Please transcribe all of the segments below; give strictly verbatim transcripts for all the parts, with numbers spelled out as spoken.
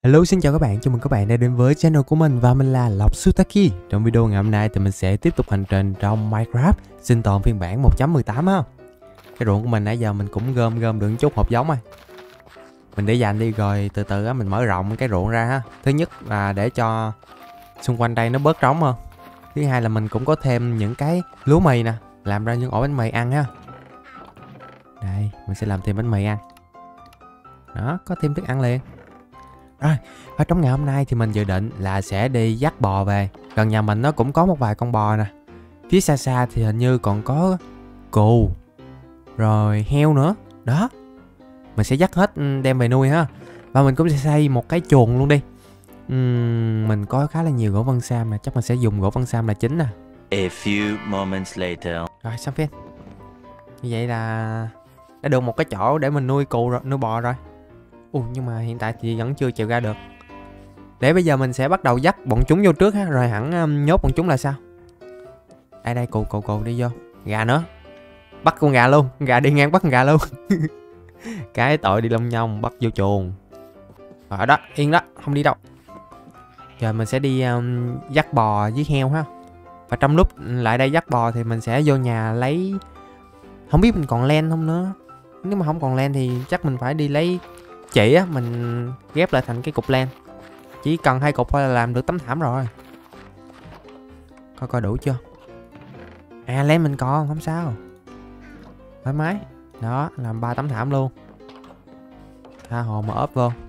Hello, xin chào các bạn, chào mừng các bạn đã đến với channel của mình và mình là Lộc Sutaki. Trong video ngày hôm nay thì mình sẽ tiếp tục hành trình trong Minecraft sinh tồn phiên bản một chấm mười tám ha. Cái ruộng của mình nãy giờ mình cũng gom gom được chút hộp giống rồi. Mình để dành đi rồi từ từ á mình mở rộng cái ruộng ra ha. Thứ nhất là để cho xung quanh đây nó bớt trống hơn. Thứ hai là mình cũng có thêm những cái lúa mì nè, làm ra những ổ bánh mì ăn ha. Đây, mình sẽ làm thêm bánh mì ăn. Đó, có thêm thức ăn liền. Rồi, và trong ngày hôm nay thì mình dự định là sẽ đi dắt bò về. Gần nhà mình nó cũng có một vài con bò nè. Phía xa xa thì hình như còn có cừu, rồi heo nữa. Đó, mình sẽ dắt hết đem về nuôi ha. Và mình cũng sẽ xây một cái chuồng luôn đi. uhm, Mình có khá là nhiều gỗ vân sam nè, chắc mình sẽ dùng gỗ vân sam là chính nè. A few moments later. Rồi xong phim. Như vậy là đã được một cái chỗ để mình nuôi cừu rồi, nuôi bò rồi. Ủa, nhưng mà hiện tại thì vẫn chưa chịu ra được. Để bây giờ mình sẽ bắt đầu dắt bọn chúng vô trước ha, rồi hẳn um, nhốt bọn chúng là sao. Đây đây, cù cù cù đi vô. Gà nữa, bắt con gà luôn, gà đi ngang bắt con gà luôn. Cái tội đi lông nhông, bắt vô chuồng. Ở đó, yên đó, không đi đâu. Giờ mình sẽ đi um, dắt bò với heo ha. Và trong lúc lại đây dắt bò thì mình sẽ vô nhà lấy. Không biết mình còn len không nữa. Nếu mà không còn len thì chắc mình phải đi lấy chỉ á, mình ghép lại thành cái cục len. Chỉ cần hai cục thôi là làm được tấm thảm rồi. Coi coi đủ chưa. À, len mình còn, không sao, thoải mái. Đó, làm ba tấm thảm luôn. Tha hồ mà ốp vô.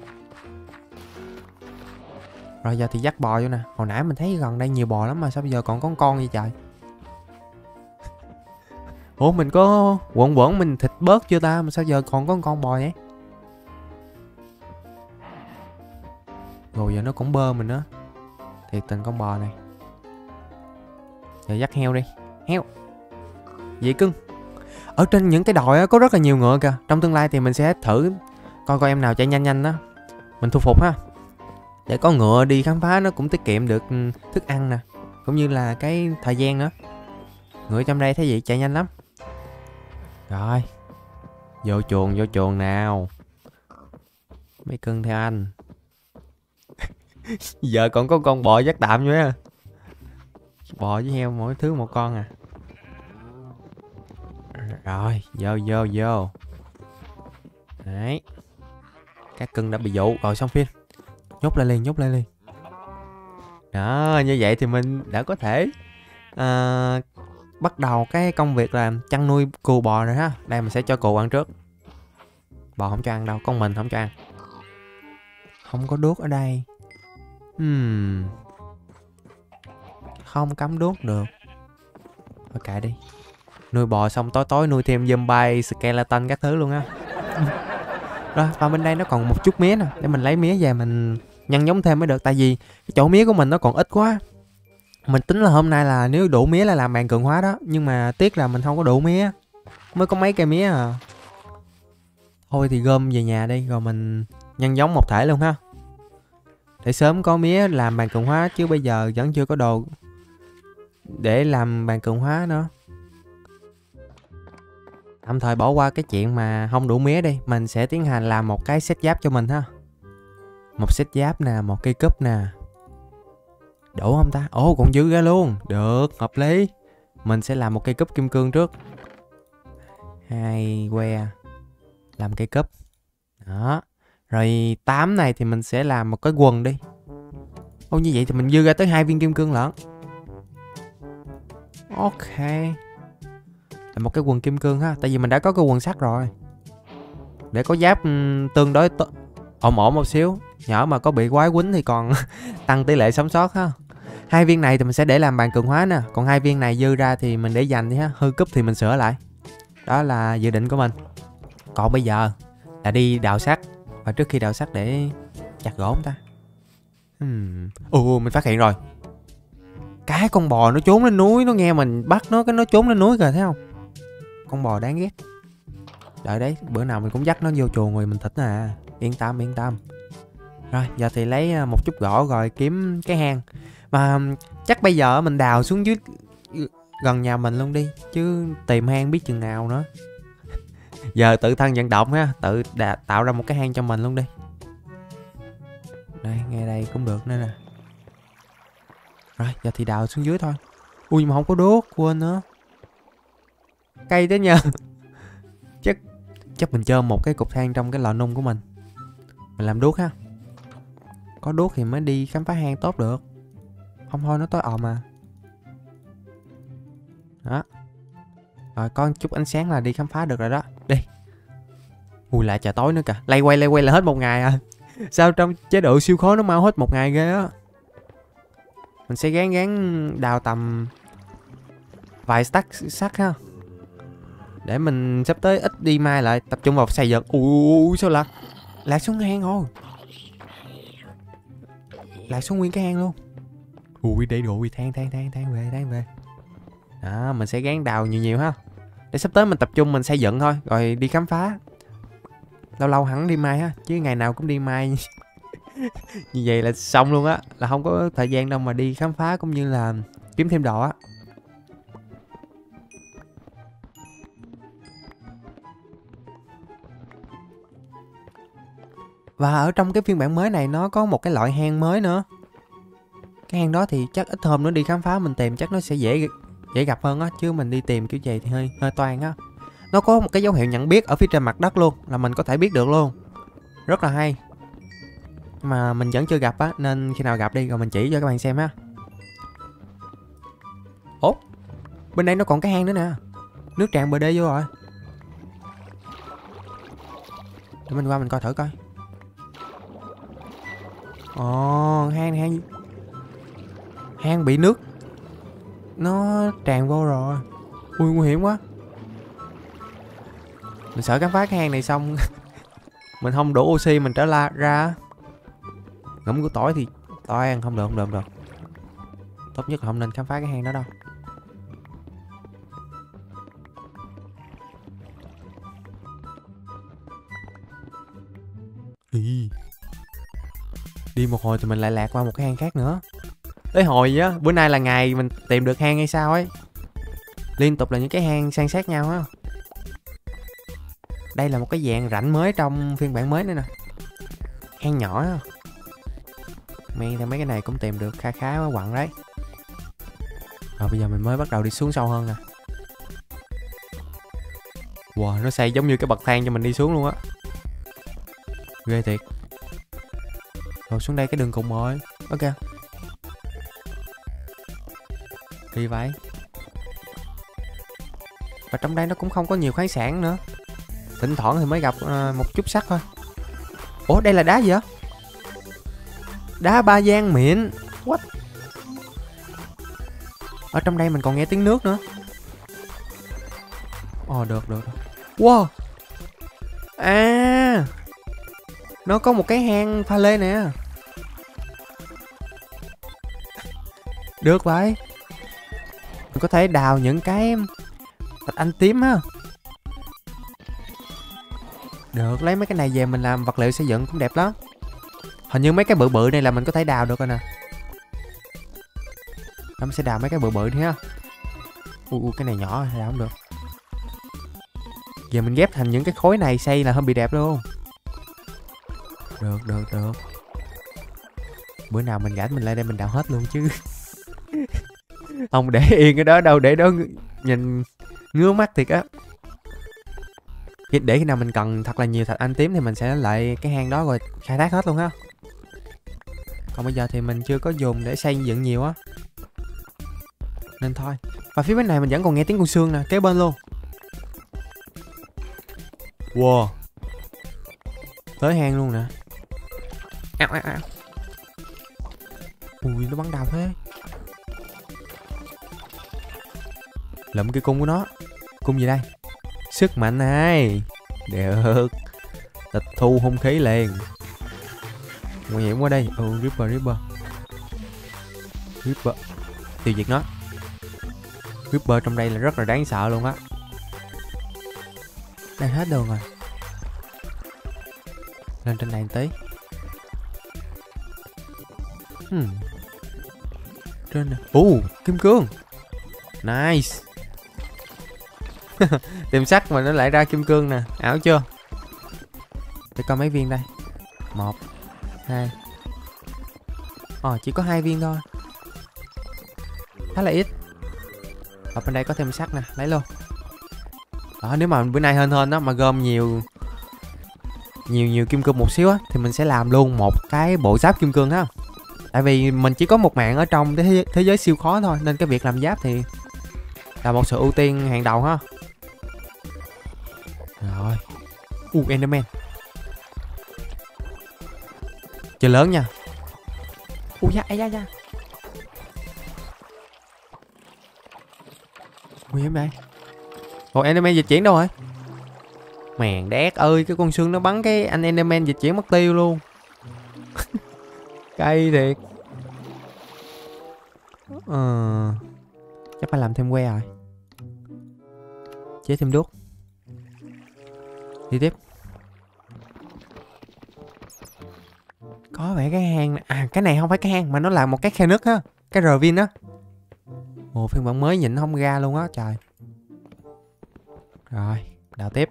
Rồi giờ thì dắt bò vô nè. Hồi nãy mình thấy gần đây nhiều bò lắm mà sao bây giờ còn có con con vậy trời. Ủa, mình có quẩn quẩn mình thịt bớt chưa ta, mà sao giờ còn có con bò vậy. Rồi giờ nó cũng bơ mình nữa. Thiệt tình con bò này. Giờ dắt heo đi. Heo vậy cưng. Ở trên những cái đồi á có rất là nhiều ngựa kìa. Trong tương lai thì mình sẽ thử coi coi em nào chạy nhanh nhanh đó, mình thu phục ha. Để có ngựa đi khám phá nó cũng tiết kiệm được thức ăn nè, cũng như là cái thời gian nữa. Ngựa trong đây thấy vậy chạy nhanh lắm. Rồi, vô chuồng vô chuồng nào. Mấy cưng theo anh. Giờ còn có con bò dắt tạm nữa. Bò với heo mỗi thứ một con à. Rồi, vô vô vô. Đấy. Các cưng đã bị dụ rồi, xong phim. Nhốt lại liền, nhốt lại liền. Đó, như vậy thì mình đã có thể uh, bắt đầu cái công việc là chăn nuôi cừu bò rồi ha. Đây mình sẽ cho cừu ăn trước. Bò không cho ăn đâu, con mình không cho ăn. Không có đuốc ở đây. Hmm. Không cắm đuốc được. Thôi kệ đi. Nuôi bò xong tối tối nuôi thêm zombie, skeleton các thứ luôn á. Rồi, và bên đây nó còn một chút mía nè. Để mình lấy mía về mình nhân giống thêm mới được. Tại vì cái chỗ mía của mình nó còn ít quá. Mình tính là hôm nay là nếu đủ mía là làm bàn cường hóa đó. Nhưng mà tiếc là mình không có đủ mía. Mới có mấy cây mía à. Thôi thì gom về nhà đi, rồi mình nhân giống một thể luôn ha. Để sớm có mía làm bàn cường hóa, chứ bây giờ vẫn chưa có đồ để làm bàn cường hóa nữa. Tạm thời bỏ qua cái chuyện mà không đủ mía đi. Mình sẽ tiến hành làm một cái set giáp cho mình ha. Một set giáp nè, một cây cúp nè. Đủ không ta? Ồ, còn dư ra luôn. Được, hợp lý. Mình sẽ làm một cây cúp kim cương trước. Hai que. Làm cây cúp. Đó. Rồi tám này thì mình sẽ làm một cái quần đi. Ô, như vậy thì mình dư ra tới hai viên kim cương lận. Ok. Làm một cái quần kim cương ha. Tại vì mình đã có cái quần sắt rồi. Để có giáp um, tương đối t- ổn ổn một xíu. Nhỡ mà có bị quái quýnh thì còn tăng tỷ lệ sống sót ha. Hai viên này thì mình sẽ để làm bàn cường hóa nè. Còn hai viên này dư ra thì mình để dành đi ha. Hư cúp thì mình sửa lại. Đó là dự định của mình. Còn bây giờ là đi đào sắt. Và trước khi đào sắt để chặt gỗ không ta. Hmm. Ồ, mình phát hiện rồi. Cái con bò nó trốn lên núi. Nó nghe mình bắt nó, cái nó trốn lên núi kìa, thấy không. Con bò đáng ghét. Đợi đấy, bữa nào mình cũng dắt nó vô chuồng rồi mình thịt à. Yên tâm, yên tâm. Rồi, giờ thì lấy một chút gỗ rồi kiếm cái hang. Mà chắc bây giờ mình đào xuống dưới gần nhà mình luôn đi. Chứ tìm hang biết chừng nào nữa. Giờ tự thân vận động ha. Tự đà, tạo ra một cái hang cho mình luôn đi. Đây, ngay đây cũng được nữa nè. Rồi, giờ thì đào xuống dưới thôi. Ui mà không có đốt, quên nữa. Cây thế nhờ. Chắc chắc mình chôm một cái cục than trong cái lò nung của mình. Mình làm đuốc ha. Có đuốc thì mới đi khám phá hang tốt được. Không thôi nó tối òm mà. Đó. Rồi có chút ánh sáng là đi khám phá được rồi đó. Đi. Ui lại trời tối nữa kìa. Lay quay lay quay là hết một ngày à. Sao trong chế độ siêu khó nó mau hết một ngày ghê á. Mình sẽ gán gán đào tầm vài stack sắt ha. Để mình sắp tới ít đi mai lại tập trung vào xây dựng. Ui sao lạc. Lạc xuống hang rồi. Lạc xuống nguyên cái hang luôn. Ui để đồ than than than than về than về. Đó mình sẽ gán đào nhiều nhiều ha. Để sắp tới mình tập trung mình xây dựng thôi. Rồi đi khám phá. Lâu lâu hẳn đi mai ha. Chứ ngày nào cũng đi mai. Như vậy là xong luôn á. Là không có thời gian đâu mà đi khám phá cũng như là kiếm thêm đồ á. Và ở trong cái phiên bản mới này nó có một cái loại hang mới nữa. Cái hang đó thì chắc ít hôm nữa đi khám phá mình tìm chắc nó sẽ dễ dễ gặp hơn á. Chứ mình đi tìm kiểu vậy thì hơi hơi toan á. Nó có một cái dấu hiệu nhận biết ở phía trên mặt đất luôn. Là mình có thể biết được luôn. Rất là hay. Nhưng mà mình vẫn chưa gặp á. Nên khi nào gặp đi rồi mình chỉ cho các bạn xem ha. Ủa, bên đây nó còn cái hang nữa nè. Nước tràn bờ đê vô rồi. Để mình qua mình coi thử coi. Ồ, hang hang hang bị nước nó tràn vô rồi. Ui nguy hiểm quá. Mình sợ khám phá cái hang này xong mình không đủ oxy mình trở la ra. Ngẫm của tỏi thì tỏi ăn không được không được không được. Tốt nhất là không nên khám phá cái hang đó đâu. Ý. Đi một hồi thì mình lại lạc qua một cái hang khác nữa. Tới hồi á, bữa nay là ngày mình tìm được hang hay sao ấy. Liên tục là những cái hang san sát nhau á. Đây là một cái dạng rãnh mới trong phiên bản mới nữa nè. Hang nhỏ á. Men theo mấy cái này cũng tìm được khá khá quá quặng đấy. Rồi bây giờ mình mới bắt đầu đi xuống sâu hơn nè. Wow, nó xây giống như cái bậc thang cho mình đi xuống luôn á. Ghê thiệt. Rồi xuống đây cái đường cùng rồi. Ok. Đi vậy. Và trong đây nó cũng không có nhiều khoáng sản nữa. Thỉnh thoảng thì mới gặp uh, một chút sắt thôi. Ủa đây là đá gì vậy? Đá ba giang mịn. What? Ở trong đây mình còn nghe tiếng nước nữa. Ồ được được. Wow. À, nó có một cái hang pha lê nè. Được vậy. Mình có thể đào những cái thạch anh tím á. Được, lấy mấy cái này về mình làm vật liệu xây dựng cũng đẹp lắm. Hình như mấy cái bự bự này là mình có thể đào được rồi nè. Mình sẽ đào mấy cái bự bự đi ha. Ui, ui cái này nhỏ rồi, đào không được. Giờ mình ghép thành những cái khối này xây là hơi bị đẹp luôn. Được, được, được. Bữa nào mình rảnh mình lên đây mình đào hết luôn chứ. Không để yên cái đó đâu, để đó nhìn ngứa mắt thiệt á. Để khi nào mình cần thật là nhiều thạch anh tím thì mình sẽ lại cái hang đó rồi khai thác hết luôn ha. Còn bây giờ thì mình chưa có dùng để xây dựng nhiều á. Nên thôi. Và phía bên này mình vẫn còn nghe tiếng con sương nè, kế bên luôn. Wow. Tới hang luôn nè. Ao ao ao. Ui nó bắn đào thế. Lụm cái cung của nó. Cung gì đây? Sức mạnh này. Được. Tịch thu hung khí liền. Nguy hiểm quá đây. Ừ Ripper Ripper Ripper. Tiêu diệt nó. Ripper trong đây là rất là đáng sợ luôn á. Đây hết đường rồi. Lên trên này một tí. Hmm. Trên này. Ồ, uh, kim cương. Nice. Tìm sắt mà nó lại ra kim cương nè. Ảo chưa? Để coi mấy viên đây. Một, hai, Ờ chỉ có hai viên thôi, khá là ít. Ở bên đây có thêm sắt nè, lấy luôn. Đó, nếu mà bữa nay hên hên đó mà gom nhiều nhiều nhiều kim cương một xíu á thì mình sẽ làm luôn một cái bộ giáp kim cương ha. Tại vì mình chỉ có một mạng ở trong thế, thế giới siêu khó thôi, nên cái việc làm giáp thì là một sự ưu tiên hàng đầu ha. Rồi. U Enderman. Chơi lớn nha. U da, da da. Nguy hiểm đây. Ủa Enderman dịch chuyển đâu rồi? Mèn đét ơi, cái con xương nó bắn cái anh Enderman dịch chuyển mất tiêu luôn. Cay thiệt. Ờ, chắc phải làm thêm que rồi. Chế thêm đuốc. Đi tiếp. Có vẻ cái hang này. À cái này không phải cái hang mà nó là một cái khe nước á. Cái ravine á. Ồ phiên bản mới nhìn không ra luôn á trời. Rồi đào tiếp.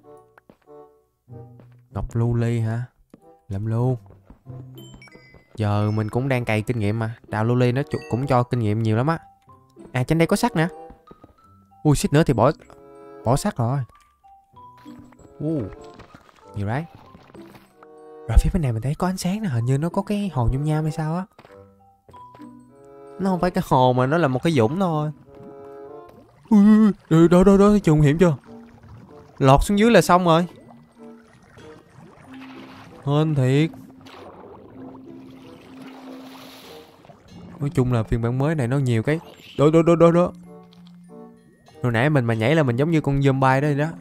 Ngọc lưu ly hả? Làm luôn. Giờ mình cũng đang cày kinh nghiệm mà. Đào lưu ly nó cũng cho kinh nghiệm nhiều lắm á. À trên đây có sắt nè. Ui xích nữa thì bỏ bỏ sắt rồi. Uh, nhiều đấy. Rồi phía bên này mình thấy có ánh sáng nè. Hình như nó có cái hồ nhung nham hay sao á. Nó không phải cái hồ mà nó là một cái dũng thôi. Ui, đó đó đó, trùng hiểm chưa? Lọt xuống dưới là xong rồi. Hên thiệt. Nói chung là phiên bản mới này nó nhiều cái. Đó đó đó đó đó. Hồi nãy mình mà nhảy là mình giống như con zombie đó đó.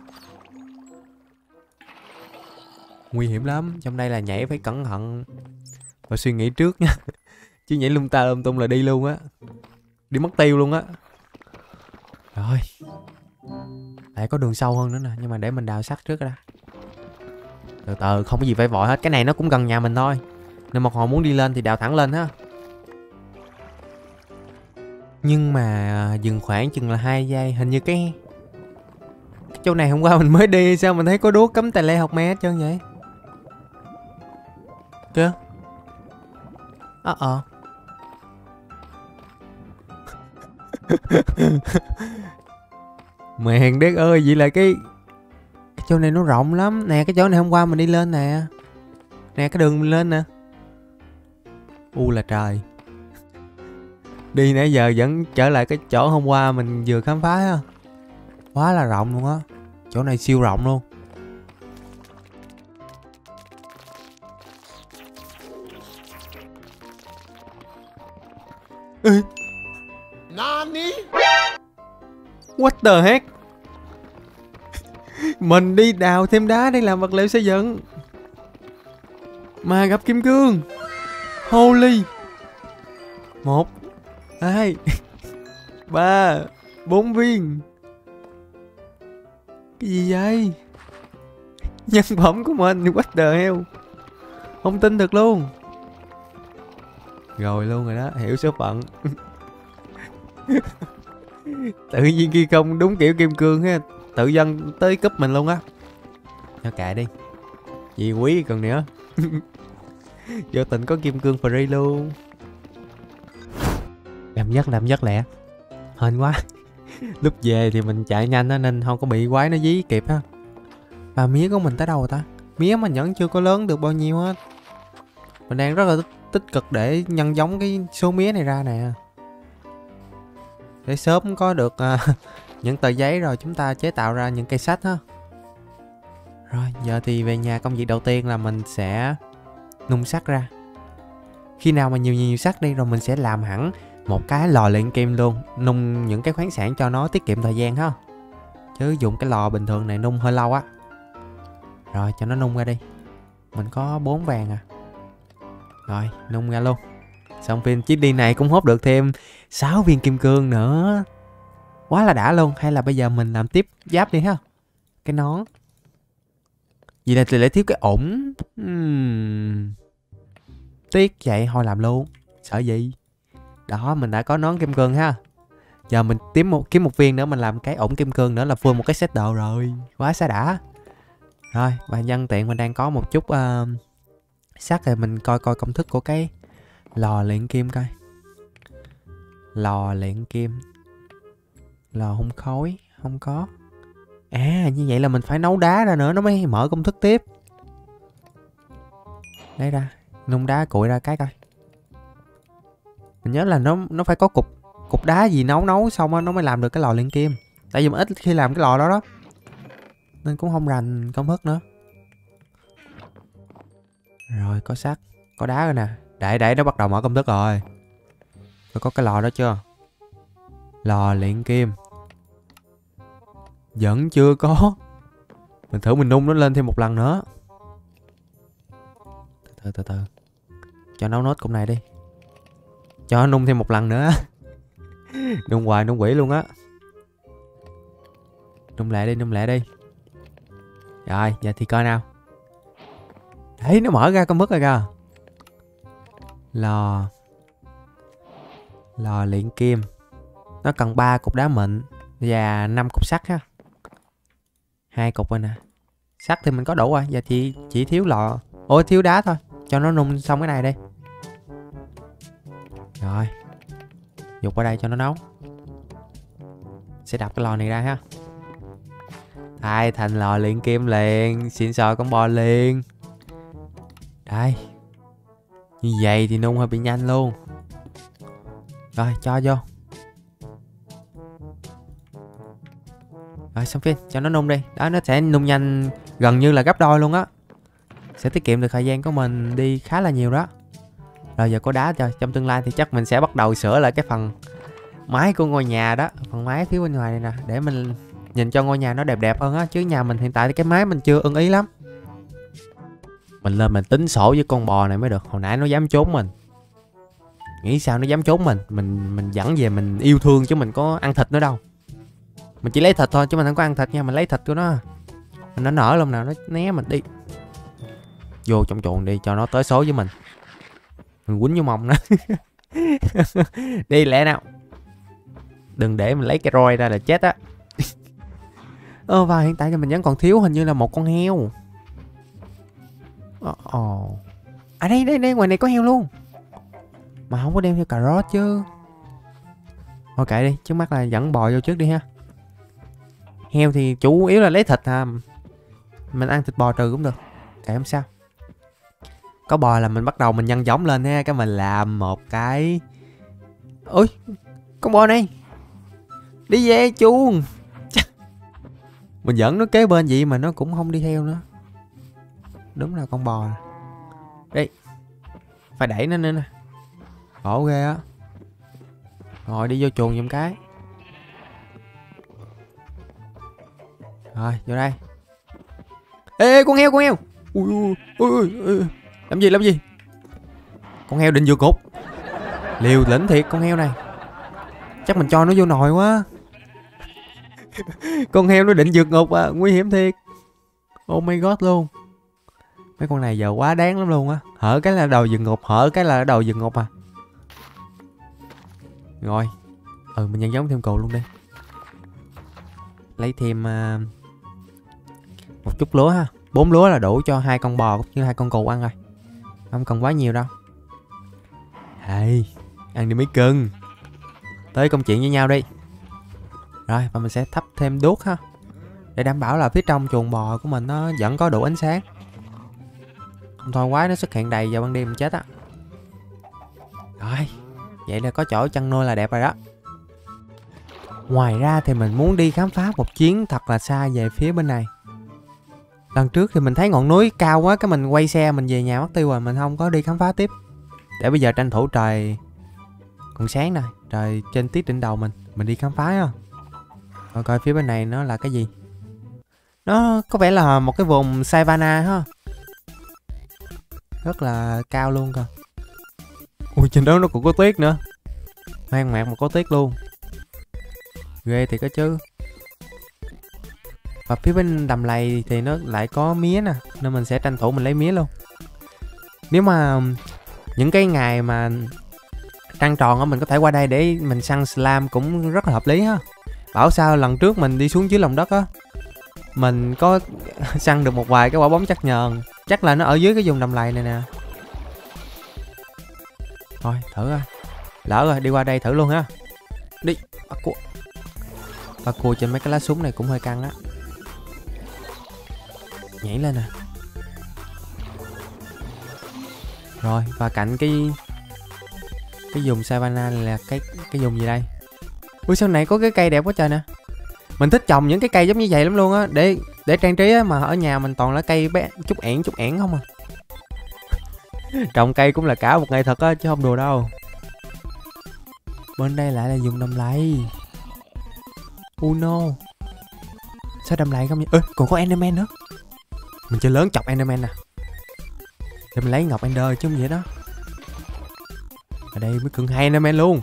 Nguy hiểm lắm. Trong đây là nhảy phải cẩn thận và suy nghĩ trước nha. Chứ nhảy lung ta lung tung là đi luôn á. Đi mất tiêu luôn á. Rồi. Lại có đường sâu hơn nữa nè. Nhưng mà để mình đào sắt trước đã. Từ từ không có gì phải vội hết. Cái này nó cũng gần nhà mình thôi. Nên một hồi muốn đi lên thì đào thẳng lên ha. Nhưng mà dừng khoảng chừng là hai giây. Hình như cái Cái chỗ này hôm qua mình mới đi. Sao mình thấy có đuốc cấm tài lê học me hết trơn vậy? Kìa. Ờ ờ Mèn đét ơi. Vậy là cái Cái chỗ này nó rộng lắm. Nè cái chỗ này hôm qua mình đi lên nè. Nè cái đường mình lên nè. U là trời. Đi nãy giờ vẫn trở lại cái chỗ hôm qua mình vừa khám phá á. Quá là rộng luôn á. Chỗ này siêu rộng luôn. Ê. Nani? What the heck? Mình đi đào thêm đá để làm vật liệu xây dựng mà gặp kim cương. Holy. Một, hai, ba, bốn viên. Cái gì vậy? Nhân phẩm của mình. What the hell? Không tin được luôn. Rồi luôn rồi đó. Hiểu số phận. Tự nhiên kia không đúng kiểu kim cương ha. Tự dân tới cúp mình luôn á. Cho kệ đi. Gì quý còn nữa. Vô tình có kim cương free luôn. Làm rất làm rất lẹ. Hên quá. Lúc về thì mình chạy nhanh á nên không có bị quái nó dí kịp ha. Và mía của mình tới đâu rồi ta? Mía mình vẫn chưa có lớn được bao nhiêu hết. Mình đang rất là tích, tích cực để nhân giống cái số mía này ra nè. Để sớm có được uh, những tờ giấy rồi chúng ta chế tạo ra những cây sách ha. Rồi giờ thì về nhà, công việc đầu tiên là mình sẽ nung sắt ra. Khi nào mà nhiều nhiều sắt đi rồi mình sẽ làm hẳn một cái lò luyện kim luôn. Nung những cái khoáng sản cho nó tiết kiệm thời gian ha. Chứ dùng cái lò bình thường này nung hơi lâu á. Rồi cho nó nung ra đi. Mình có bốn vàng à. Rồi nung ra luôn. Xong phiên chiếc đi này cũng hốt được thêm sáu viên kim cương nữa. Quá là đã luôn. Hay là bây giờ mình làm tiếp giáp đi ha. Cái nón. Vì là lại thiếu cái ủng. uhm. Tiếc vậy thôi làm luôn. Sợ gì. Đó mình đã có nón kim cương ha. Giờ mình kiếm một, kiếm một viên nữa mình làm cái ủng kim cương nữa là full một cái set đồ rồi. Quá xa đã. Rồi và nhân tiện mình đang có một chút uh, sắt rồi mình coi coi công thức của cái Lò luyện kim coi. Lò luyện kim. Lò hun khói. Không có. À như vậy là mình phải nấu đá ra nữa nó mới mở công thức tiếp. Lấy ra. Nung đá cuội ra cái coi. Mình nhớ là nó nó phải có cục cục đá gì nấu nấu xong đó, nó mới làm được cái lò luyện kim. Tại vì mình ít khi làm cái lò đó đó. Nên cũng không rành công thức nữa. Rồi có sắt. Có đá rồi nè. Để để nó bắt đầu mở công thức rồi. Rồi có cái lò đó chưa? Lò luyện kim. Vẫn chưa có. Mình thử mình nung nó lên thêm một lần nữa. Từ từ từ từ. Cho nấu nốt cục này đi. Cho nó nung thêm một lần nữa. Nung hoài nung quỷ luôn á. Nung lại đi, nung lại đi. Rồi, giờ thì coi nào. Đấy, nó mở ra công thức rồi kìa. Lò. Lò luyện kim. Nó cần ba cục đá mịn và năm cục sắt ha. Hai cục rồi nè. Sắt thì mình có đủ rồi, giờ thì chỉ thiếu lò. Ôi thiếu đá thôi. Cho nó nung xong cái này đi. Rồi. Dục qua đây cho nó nấu. Sẽ đập cái lò này ra ha. Thay thành lò luyện kim liền. Xịn sò con bò liền. Đây. Như vậy thì nung hơi bị nhanh luôn. Rồi cho vô. Rồi xong phim cho nó nung đi. Đó nó sẽ nung nhanh gần như là gấp đôi luôn á. Sẽ tiết kiệm được thời gian của mình đi khá là nhiều đó. Rồi giờ có đá rồi. Trong tương lai thì chắc mình sẽ bắt đầu sửa lại cái phần mái của ngôi nhà đó. Phần mái phía bên ngoài này nè. Để mình nhìn cho ngôi nhà nó đẹp đẹp hơn á. Chứ nhà mình hiện tại thì cái mái mình chưa ưng ý lắm. Mình lên mình tính sổ với con bò này mới được. Hồi nãy nó dám trốn mình. Nghĩ sao nó dám trốn mình. Mình mình dẫn về mình yêu thương chứ mình có ăn thịt nữa đâu. Mình chỉ lấy thịt thôi chứ mình không có ăn thịt nha. Mình lấy thịt của nó. Mình nó nở lúc nào nó né mình đi. Vô trong chuồng đi cho nó tới số với mình. Mình quýnh vô mông nó. Đi lẹ nào. Đừng để mình lấy cái roi ra là chết á. Ờ và hiện tại thì mình vẫn còn thiếu hình như là một con heo. Ồ ờ, oh. À đây đây đây ngoài này có heo luôn. Mà không có đem theo cà rốt chứ. Thôi kệ đi. Trước mắt là dẫn bò vô trước đi ha. Heo thì chủ yếu là lấy thịt à. Mình ăn thịt bò trừ cũng được. Kệ không sao. Có bò là mình bắt đầu mình nhân giống lên ha. Cái mình làm một cái. Ôi con bò này. Đi về chuông. Mình dẫn nó kế bên vậy mà nó cũng không đi theo nữa. Đúng là con bò. Đi. Phải đẩy nó nữa nè. Khổ ghê á. Rồi đi vô chuồng giùm cái. Rồi vô đây. Ê, ê con heo con heo. Ui, ui, ui, ui. Làm gì làm gì. Con heo định vượt ngục. Liều lĩnh thiệt con heo này. Chắc mình cho nó vô nồi quá. Con heo nó định vượt ngục à. Nguy hiểm thiệt. Oh my god luôn. Mấy con này giờ quá đáng lắm luôn á. Hở cái là đầu vượt ngục. Hở cái là đầu vượt ngục à. Rồi. Ừ mình nhân giống thêm cừu luôn đi. Lấy thêm uh, một chút lúa ha. Bốn lúa là đủ cho hai con bò cũng như hai con cừu ăn rồi. Không cần quá nhiều đâu. Hey, ăn đi mấy cưng. Tới công chuyện với nhau đi. Rồi và mình sẽ thắp thêm đuốc ha. Để đảm bảo là phía trong chuồng bò của mình nó vẫn có đủ ánh sáng. Không thôi quái nó xuất hiện đầy vào ban đêm mình chết á. Rồi. Vậy là có chỗ chăn nuôi là đẹp rồi đó. Ngoài ra thì mình muốn đi khám phá một chuyến thật là xa về phía bên này. Lần trước thì mình thấy ngọn núi cao quá. Cái mình quay xe mình về nhà mất tiêu rồi. Mình không có đi khám phá tiếp. Để bây giờ tranh thủ trời còn sáng nè. Trời trên tít đỉnh đầu mình. Mình đi khám phá á. Rồi coi phía bên này nó là cái gì. Nó có vẻ là một cái vùng savanna ha. Rất là cao luôn cơ. Ui trên đó nó cũng có tuyết nữa. Hoang mạc mà có tuyết luôn. Ghê thì có chứ. Và phía bên đầm lầy thì nó lại có mía nè. Nên mình sẽ tranh thủ mình lấy mía luôn. Nếu mà những cái ngày mà trăng tròn á mình có thể qua đây để mình săn slam cũng rất là hợp lý ha. Bảo sao lần trước mình đi xuống dưới lòng đất á, mình có săn được một vài cái quả bóng chắc nhờn. Chắc là nó ở dưới cái vùng đầm lầy này nè. Thôi thử coi. Lỡ rồi đi qua đây thử luôn ha. Đi. Bắt cua. Bắt cua trên mấy cái lá súng này cũng hơi căng á. Nhảy lên nè. Rồi và cạnh cái cái vùng Savannah này là cái cái vùng gì đây? Ui sau này có cái cây đẹp quá trời nè. Mình thích trồng những cái cây giống như vậy lắm luôn á, để để trang trí á, mà ở nhà mình toàn là cây bé chút ẻn chút ẻn không à. Trồng cây cũng là cả một nghệ thuật á chứ không đùa đâu. Bên đây lại là dùng đầm lầy. Uno. Sao đầm lầy không vậy? Ơ còn có Enderman nữa. Mình chơi lớn chọc Enderman nè. Để mình lấy ngọc Ender chứ không vậy đó. Ở đây mới cưng hai Enderman luôn.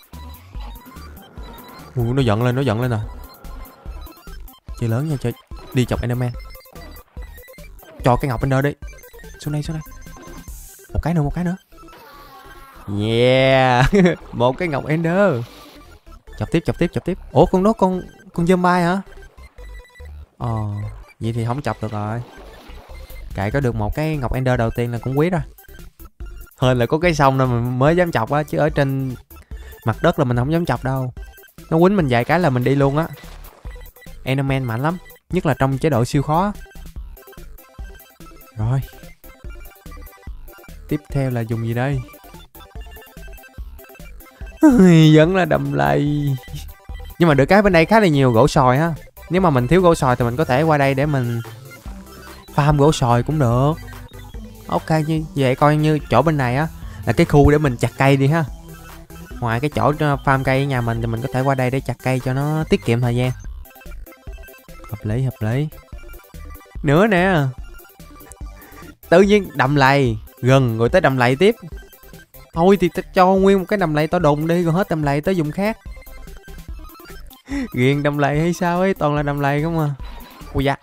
Ui nó giận lên, nó giận lên rồi. Chơi lớn nha, chơi đi chọc Enderman. Cho cái ngọc Ender đi. Xuống đây, xuống đây. Một cái nữa, một cái nữa. Yeah. Một cái ngọc Ender. Chọc tiếp, chọc tiếp, chọc tiếp. Ủa con đó con con zombie hả? Ờ vậy thì không chọc được rồi. Kệ có được một cái ngọc Ender đầu tiên là cũng quý rồi. Hơn là có cái sông nên mình mới dám chọc á, chứ ở trên mặt đất là mình không dám chọc đâu. Nó quýnh mình vài cái là mình đi luôn á. Enderman mạnh lắm, nhất là trong chế độ siêu khó. Rồi. Tiếp theo là dùng gì đây? Vẫn là đầm lầy. Nhưng mà được cái bên đây khá là nhiều gỗ sồi ha. Nếu mà mình thiếu gỗ sồi thì mình có thể qua đây để mình farm gỗ sồi cũng được. Ok như vậy coi như chỗ bên này á là cái khu để mình chặt cây đi ha. Ngoài cái chỗ farm cây ở nhà mình thì mình có thể qua đây để chặt cây cho nó tiết kiệm thời gian. Hợp lý, hợp lý. Nữa nè. Tự nhiên đầm lầy gần rồi tới đầm lầy tiếp. Thôi thì cho nguyên một cái đầm lầy to đùng đi, rồi hết đầm lầy tới vùng khác. Ghiền đầm lầy hay sao ấy, toàn là đầm lầy không à. Ui da.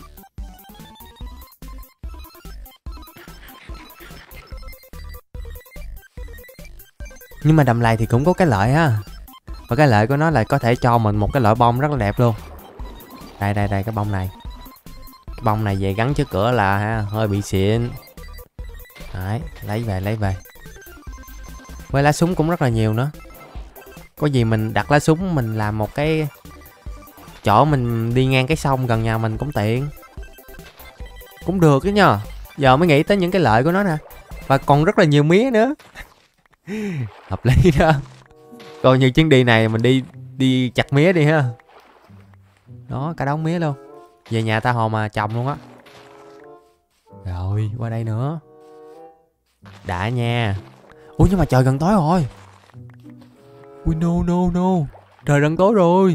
Nhưng mà đầm lầy thì cũng có cái lợi ha. Và cái lợi của nó là có thể cho mình một cái loại bông rất là đẹp luôn. Đây đây đây cái bông này. Cái bông này về gắn trước cửa là ha, hơi bị xịn. Đấy, lấy về lấy về. Với lá súng cũng rất là nhiều nữa. Có gì mình đặt lá súng mình làm một cái chỗ mình đi ngang cái sông gần nhà mình cũng tiện. Cũng được chứ nhờ. Giờ mới nghĩ tới những cái lợi của nó nè. Và còn rất là nhiều mía nữa. Hợp lý đó. Coi như chuyến đi này mình đi đi chặt mía đi ha. Đó, cả đống mía luôn. Về nhà ta hồ mà trồng luôn á. Rồi, qua đây nữa. Đã nha. Ủa nhưng mà trời gần tối rồi. Ui no no no. Trời gần tối rồi.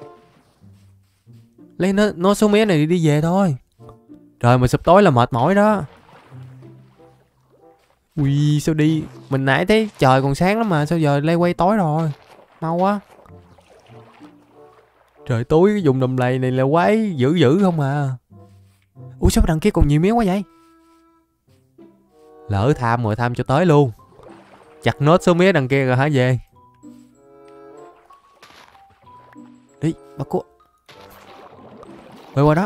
Lấy nó, nó số mía này đi, đi về thôi. Trời mà sụp tối là mệt mỏi đó. Ui sao đi. Mình nãy thấy trời còn sáng lắm mà. Sao giờ lay quay tối rồi. Mau quá. Trời tối cái vùng đầm lầy này là quái dữ dữ không à. Ủa sao đằng kia còn nhiều miếng quá vậy? Lỡ tham rồi tham cho tới luôn. Chặt nốt số mía đằng kia rồi hả về. Đi bắt cua. Quay qua đó.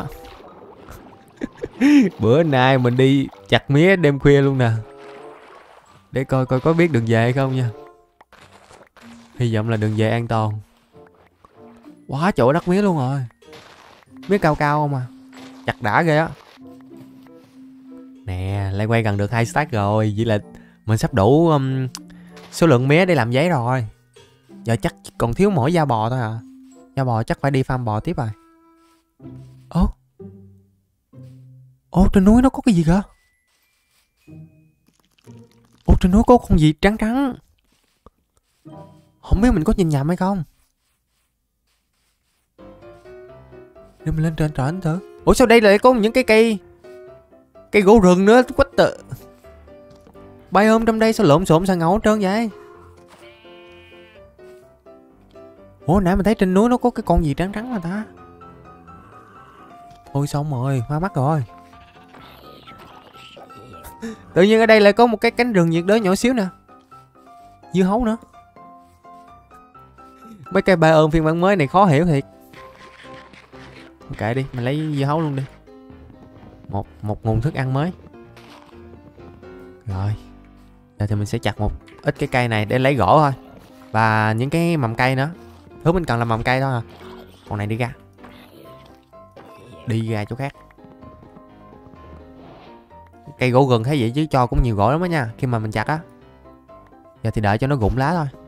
Bữa nay mình đi chặt mía đêm khuya luôn nè. Để coi coi có biết đường về hay không nha. Hy vọng là đường về an toàn. Quá chỗ đất mía luôn rồi. Mía cao cao không à. Chặt đã ghê á. Nè lại quay gần được hai stack rồi. Vậy là mình sắp đủ um, số lượng mía để làm giấy rồi. Giờ chắc còn thiếu mỗi da bò thôi à. Da bò chắc phải đi farm bò tiếp rồi. Ố Ồ trên núi nó có cái gì kìa. Ồ trên núi có con gì trắng trắng. Không biết mình có nhìn nhầm hay không. Để mình lên trên trển thử. Ủa sao đây lại có những cái cây cây gỗ rừng nữa. Quách tự bay ôm trong đây sao lộn xộn sao ngầu hết trơn vậy. Ủa nãy mình thấy trên núi nó có cái con gì trắng trắng mà ta. Ôi xong rồi, hoa mắt rồi. Tự nhiên ở đây lại có một cái cánh rừng nhiệt đới nhỏ xíu nè. Dưa hấu nữa. Mấy cây ba ôm phiên bản mới này khó hiểu thiệt. Kệ đi, mình lấy dưa hấu luôn đi. Một một nguồn thức ăn mới. Rồi. Giờ thì mình sẽ chặt một ít cái cây này để lấy gỗ thôi. Và những cái mầm cây nữa. Thứ mình cần là mầm cây thôi à. Con này đi ra. Đi ra chỗ khác. Cây gỗ gừng thấy vậy chứ cho cũng nhiều gỗ lắm đó nha. Khi mà mình chặt á. Giờ thì đợi cho nó rụng lá thôi.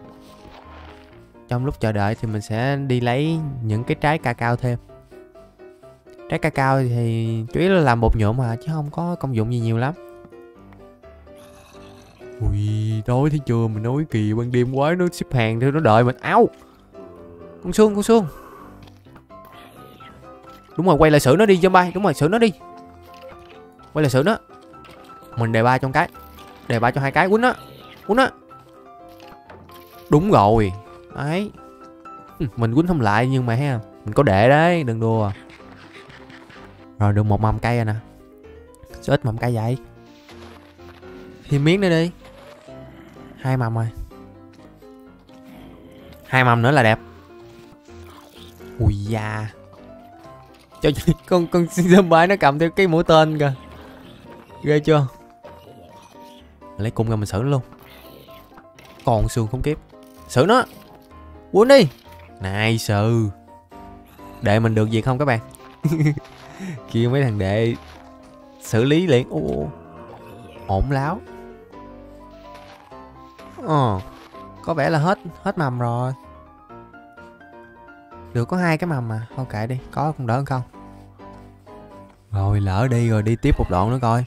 Trong lúc chờ đợi thì mình sẽ đi lấy những cái trái cacao thêm. Trái cacao thì chủ yếu là làm bột nhuộm mà, chứ không có công dụng gì nhiều lắm. Ui, đói thấy chưa, mình nói kìa, ban đêm quá nó xếp hàng theo nó đợi mình. Áo con xương, con xương. Đúng rồi, quay lại xử nó đi zombie. Đúng rồi, xử nó đi. Quay lại xử nó. Mình đề ba trong cái. Đề ba cho hai cái, quýnh nó. Quýnh nó. Đúng rồi. Đấy. Mình quýnh không lại nhưng mà ha, mình có để đấy, đừng đùa. Rồi được một mầm cây rồi nè. Sao ít mầm cây vậy? Thêm miếng nữa đi. Hai mầm rồi. Hai mầm nữa là đẹp. Ui da. Cho con con zombie nó cầm theo cái mũi tên kìa. Ghê chưa? Lấy cung ra mình xử nó luôn. Còn xương không kiếp. Xử nó. Quýnh đi. Nice. Đệ mình được việc không các bạn? Kia mấy thằng đệ xử lý liền. Ồ, ổn láo. Ờ, có vẻ là hết hết mầm rồi. Được có hai cái mầm mà. Thôi kệ đi, có cũng đỡ hơn không. Rồi lỡ đi rồi đi tiếp một đoạn nữa coi.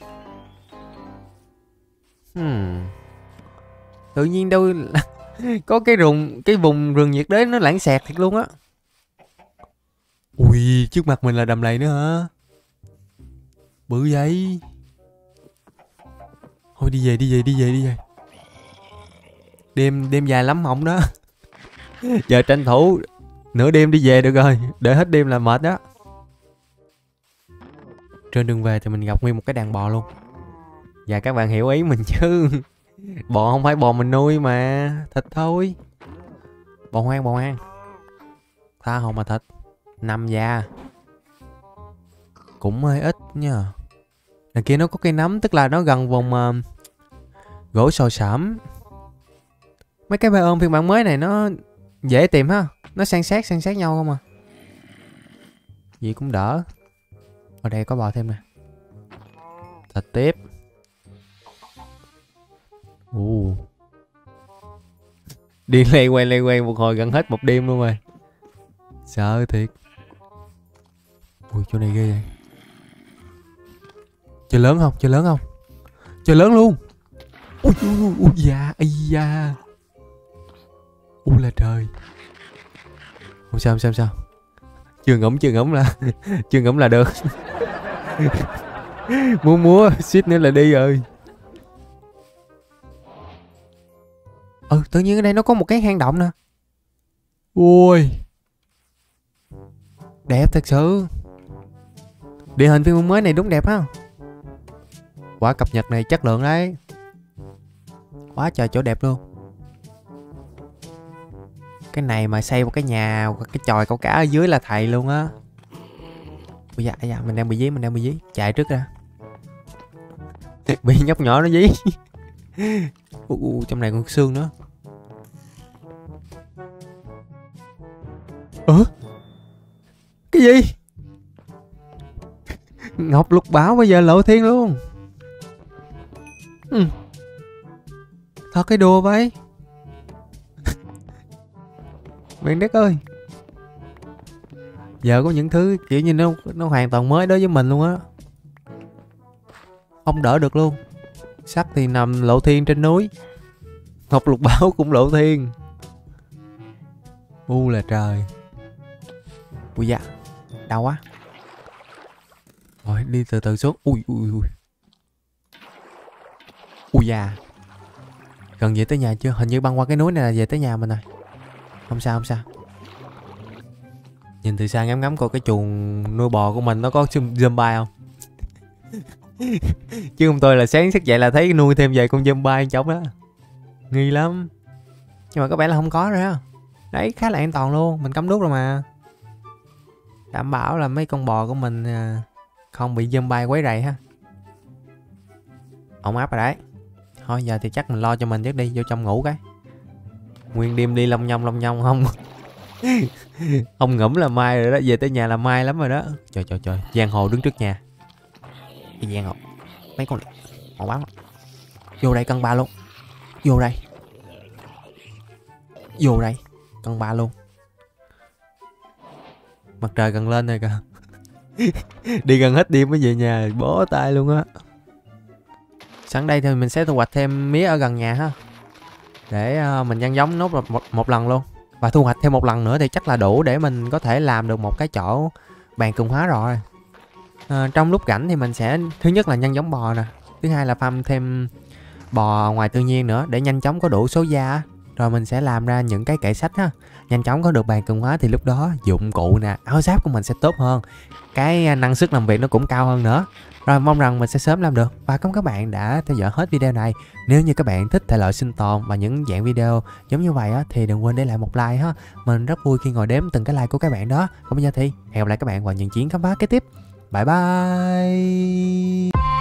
Hmm. Tự nhiên đâu có cái rừng, cái vùng rừng nhiệt đới nó lãng xẹt thiệt luôn á. Ui, trước mặt mình là đầm lầy nữa hả? Bự vậy. Thôi đi về, đi về, đi về, đi về. Đêm đêm dài lắm mộng đó. Giờ tranh thủ nửa đêm đi về được rồi. Để hết đêm là mệt đó. Trên đường về thì mình gặp nguyên một cái đàn bò luôn. Và các bạn hiểu ý mình chứ. Bò không phải bò mình nuôi mà. Thịt thôi. Bò hoang, bò hoang. Tha hồ mà thịt. Năm da. Cũng hơi ít nha. Đằng kia nó có cây nấm, tức là nó gần vùng uh, gỗ sồi sẩm. Mấy cái biome phiên bản mới này nó dễ tìm ha. Nó san sát san sát nhau không à. Gì cũng đỡ. Ở đây có bò thêm nè. Thịt tiếp. Ồ. Đi lay quay lay quay một hồi gần hết một đêm luôn rồi. Sợ thiệt. Ui chỗ này ghê vậy. Chơi lớn không? Chơi lớn không? Chơi lớn luôn. Ui ui ui, ui da, ây da. Ui là trời. Không sao, không sao, không sao. Chưa ngẫm, chưa ngẫm là chưa ngẫm là được. Múa múa, suýt nữa là đi rồi. Ừ, tự nhiên ở đây nó có một cái hang động nè. Ui. Đẹp thật sự. Địa hình phiên bản mới này đúng đẹp ha. Quả cập nhật này chất lượng đấy. Quá trời chỗ đẹp luôn. Cái này mà xây một cái nhà, cái chòi câu cá ở dưới là thầy luôn á. Ui da, da, mình đang bị dí, mình đang bị dí. Chạy trước ra. Bị nhóc nhỏ nó dí. uh, uh, trong này còn xương nữa. Ủa? Cái gì? Ngọc lục bảo bây giờ lộ thiên luôn. Ừ. Thật cái đùa vậy. Bạn đất ơi. Giờ có những thứ kiểu như nó nó hoàn toàn mới đối với mình luôn á. Không đỡ được luôn. Sắt thì nằm lộ thiên trên núi. Ngọc lục bảo cũng lộ thiên. U là trời. Ui da. Đau quá. Rồi đi từ từ xuống. Ui ui ui. Ui da. Gần về tới nhà chưa? Hình như băng qua cái núi này là về tới nhà mình rồi. Không sao, không sao. Nhìn từ xa ngắm ngắm coi cái chuồng nuôi bò của mình nó có zombie không. Chứ không tôi là sáng thức dậy là thấy nuôi thêm vài con zombie trong đó. Nghi lắm. Nhưng mà có vẻ là không có rồi á. Đấy, khá là an toàn luôn. Mình cắm đuốc rồi mà. Đảm bảo là mấy con bò của mình không bị zombie quấy rầy ha. Ổn áp rồi đấy. Thôi giờ thì chắc mình lo cho mình trước đi, vô trong ngủ cái. Nguyên đêm đi long nhong long nhong không. Ông ngủm là mai rồi đó, về tới nhà là mai lắm rồi đó. Trời trời trời, giang hồ đứng trước nhà. Cái giang hồ. Mấy con họ báo. Vô đây cân ba luôn. Vô đây. Vô đây, cân ba luôn. Mặt trời gần lên rồi kìa. Đi gần hết đêm mới về nhà, bó tay luôn á. Sẵn đây thì mình sẽ thu hoạch thêm mía ở gần nhà ha, để uh, mình nhân giống nốt một, một, một lần luôn. Và thu hoạch thêm một lần nữa thì chắc là đủ để mình có thể làm được một cái chỗ bàn cường hóa rồi. uh, Trong lúc rảnh thì mình sẽ thứ nhất là nhân giống bò nè, thứ hai là farm thêm bò ngoài tự nhiên nữa để nhanh chóng có đủ số da. Rồi mình sẽ làm ra những cái kệ sách ha, nhanh chóng có được bàn cường hóa thì lúc đó dụng cụ nè, áo giáp của mình sẽ tốt hơn, cái năng suất làm việc nó cũng cao hơn nữa. Rồi mong rằng mình sẽ sớm làm được. Và cảm ơn các bạn đã theo dõi hết video này. Nếu như các bạn thích thể loại sinh tồn và những dạng video giống như vậy á, thì đừng quên để lại một like ha. Mình rất vui khi ngồi đếm từng cái like của các bạn đó. Còn bây giờ thì hẹn gặp lại các bạn vào những chuyến khám phá kế tiếp. Bye bye.